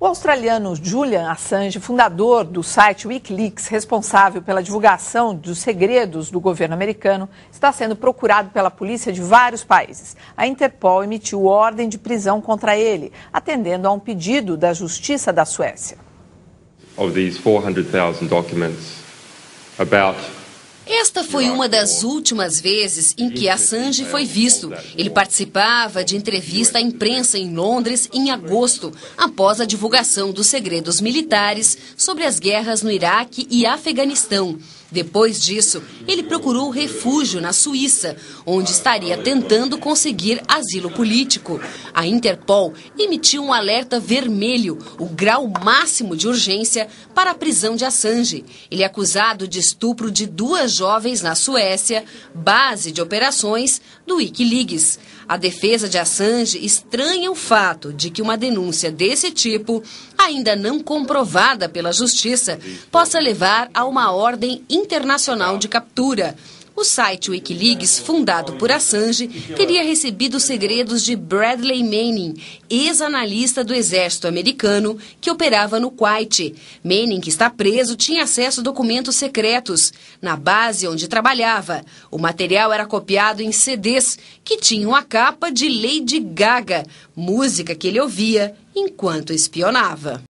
O australiano Julian Assange, fundador do site Wikileaks, responsável pela divulgação dos segredos do governo americano, está sendo procurado pela polícia de vários países. A Interpol emitiu ordem de prisão contra ele, atendendo a um pedido da Justiça da Suécia. Of these 400,000 documents, Esta foi uma das últimas vezes em que Assange foi visto. Ele participava de entrevista à imprensa em Londres em agosto, após a divulgação dos segredos militares sobre as guerras no Iraque e Afeganistão. Depois disso, ele procurou refúgio na Suíça, onde estaria tentando conseguir asilo político. A Interpol emitiu um alerta vermelho, o grau máximo de urgência para a prisão de Assange. Ele é acusado de estupro de 2 jovens na Suécia, base de operações do Wikileaks. A defesa de Assange estranha o fato de que uma denúncia desse tipo, ainda não comprovada pela Justiça, possa levar a uma ordem internacional de captura. O site Wikileaks, fundado por Assange, teria recebido segredos de Bradley Manning, ex-analista do exército americano que operava no Kuwait. Manning, que está preso, tinha acesso a documentos secretos na base onde trabalhava. O material era copiado em CDs que tinham a capa de Lady Gaga, música que ele ouvia enquanto espionava.